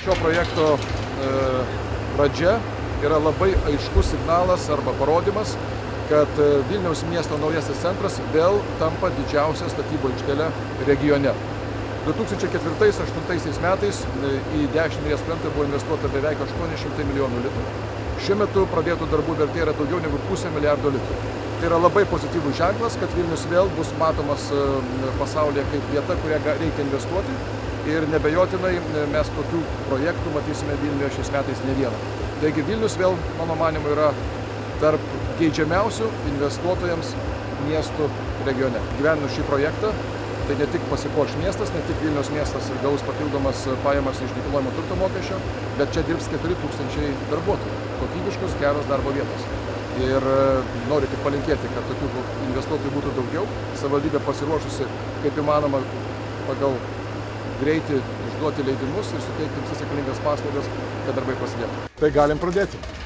šio projekto pradžia yra labai aiškus signalas arba parodymas, kad Vilniaus miesto naujasis centras vėl tampa didžiausia statybų aikštele regione. 2004-2008 metais į Dešinį Neries krantą buvo investuota beveik 800 milijonų litų. Šiuo metu pradėtų darbų vertė yra daugiau negu $500 milijardo litų. Tai yra labai pozityvus ženklas, kad Vilnius vėl bus matomas pasaulyje kaip vieta, kurią reikia investuoti. Ir nebejotinai mes tokių projektų matysime Vilniuje šiais metais ne vieną. Taigi Vilnius vėl, mano manimu, yra tarp geidžiamiausių investuotojams miestų regione. Gyvenant šį projektą, tai ne tik pasipuoš miestas, ne tik Vilniaus miestas gaus papildomas pajamas iš nekilnojamo turto mokesčio, bet čia dirbs 4000 darbuotojų. Kokybiškos, geros darbo vietos. Ir noriu tik palinkėti, kad tokių investuotojų būtų daugiau. Savivaldybė pasiruošusi kaip įmanoma pagal greitį išduoti leidimus ir suteikti visas reikalingas paslaugas, kad darbai prasidėtų. Tai galim pradėti.